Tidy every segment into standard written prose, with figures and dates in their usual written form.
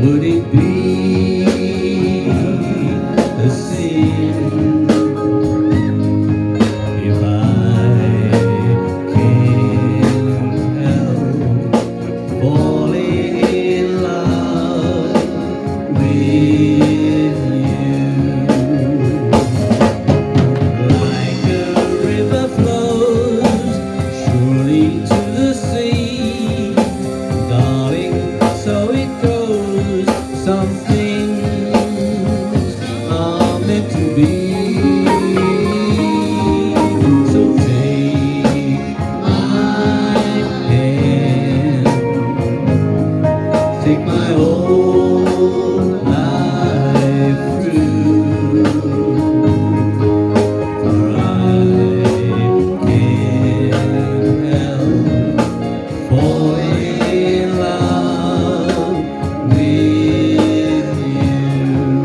Would it be a sin if I can't help falling in love with you? Like a river flows surely to the sea, darling, so it goes. Some things are meant to be. So take my hand, take my whole life through, for I can't help falling in love with you.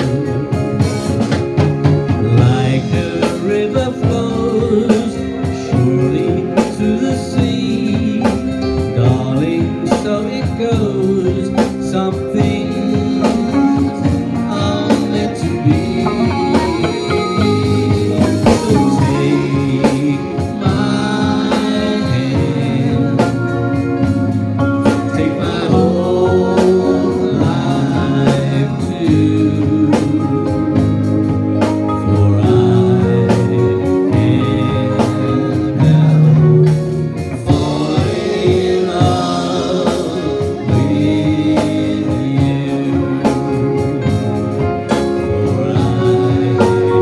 Like a river flows surely to the sea, darling, so it goes. Some things are meant to be. So take my hand, take my whole life too, for I can't help falling in love with you. For I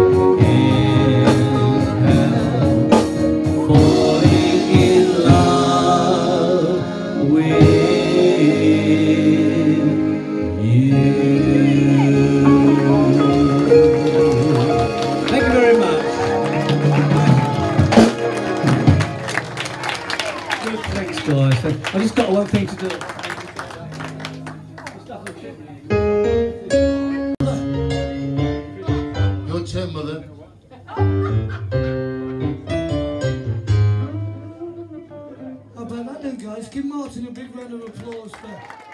can't help falling in love with you. Thank you very much. Good, thanks guys. I just got one thing to do. Your turn, mother. How about that then, guys? Give Martin a big round of applause for